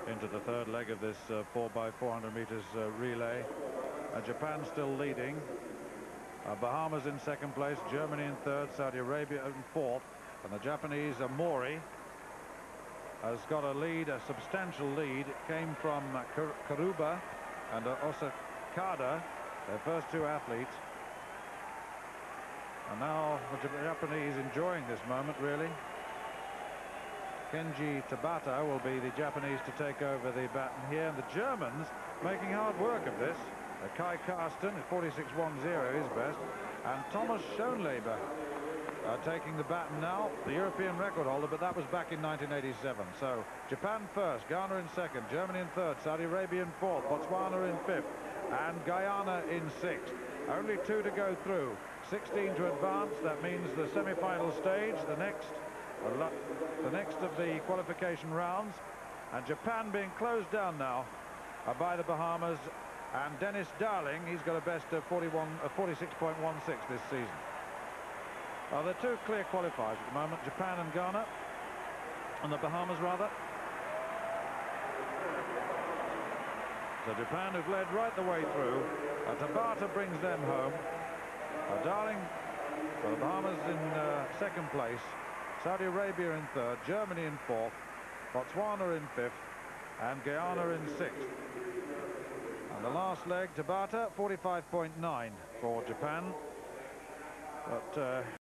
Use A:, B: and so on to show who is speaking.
A: into the third leg of this 4x400 meters relay. Japan still leading. Bahamas in second place, Germany in third, Saudi Arabia in fourth, and the Japanese Mori has got a lead, a substantial lead. It came from Karuba and Osakada, their first two athletes. And now the Japanese enjoying this moment, really. Kenji Tabata will be the Japanese to take over the baton here, and the Germans making hard work of this. Kai Karsten at 46.10 is best, and Thomas Schoenleber taking the baton now, the European record holder, but that was back in 1987. So Japan first, Ghana in second, Germany in third, Saudi Arabia in fourth, Botswana in fifth, and Guyana in sixth. Only two to go through, 16 to advance. That means the semi-final stage, the next of the qualification rounds, and Japan being closed down now by the Bahamas. And Dennis Darling, he's got a best of 46.16 this season. They're two clear qualifiers at the moment, Japan and Ghana, and the Bahamas rather. So Japan, who've led right the way through, Tabata brings them home. Darling, the Bahamas in second place, Saudi Arabia in third, Germany in fourth, Botswana in fifth, and Guyana in sixth. And the last leg, Tabata, 45.9 for Japan. But